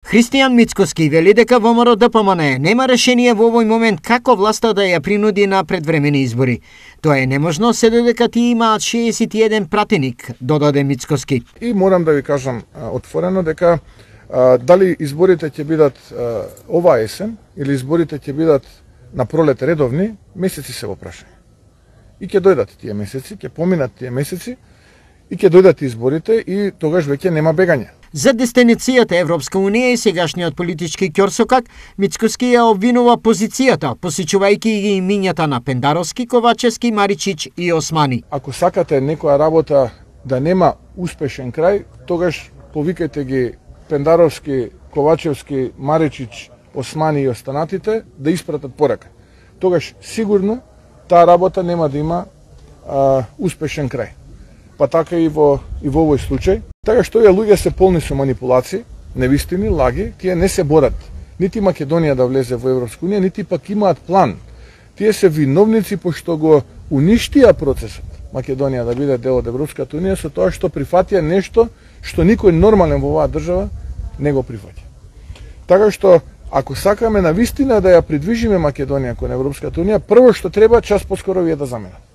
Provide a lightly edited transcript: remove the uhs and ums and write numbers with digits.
Христијан Мицкоски вели дека ВМРО ДПМН нема решение во овој момент како власта да ја принуди на предвремени избори. Тоа е неможно се додека тие имаат 61 пратеник, додаде Мицкоски. И морам да ви кажам отворено дека дали изборите ќе бидат оваа есен или изборите ќе бидат на пролет редовни, месеци се во прашање. И ќе дојдат тие месеци, ќе поминат тие месеци и ќе дојдат изборите и тогаш веќе нема бегање. За дестиницијата Европска Унија и сегашниот политички ќорсокак, Мицкоски ја обвинува позицијата, посечувајќи ги имињата на Пендаровски, Ковачевски, Маричич и Османи. Ако сакате некоја работа да нема успешен крај, тогаш повикајте ги Пендаровски, Ковачевски, Маричич, Османи и останатите да испратат порака. Тогаш сигурно таа работа нема да има успешен крај. Па така и во овој случај. Така што овие луѓе се полни со манипулации, невистини, лаги, тие не се борат нити Македонија да влезе во Европска унија, нити пак имаат план. Тие се виновници пошто го уништија процесот Македонија да биде дел од Европската унија со тоа што прифатија нешто што никој нормален во оваа држава не го прифаќа. Така што ако сакаме на вистина да ја придвижиме Македонија кон Европската унија, прво што треба час поскоро вие да заменат.